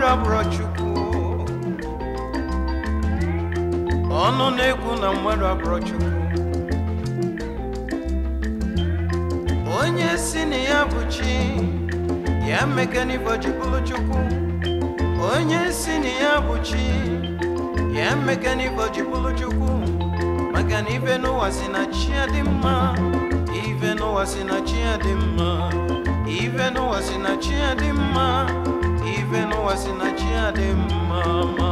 mwere abụrụ Chukwu ọnụ na-ekwu na mwere abụrụ Chukwu onye si na ya bụ chi ya mekani vojibulu Chukwu onye si na ya bụ chi ya mekani vojibulu Chukwu maka na ife n'ụwa si na chi adị mma ife n'ụwa si na chi adị mma ife n'ụwa si na chi adị mma ife n'ụwa si na chi adị mma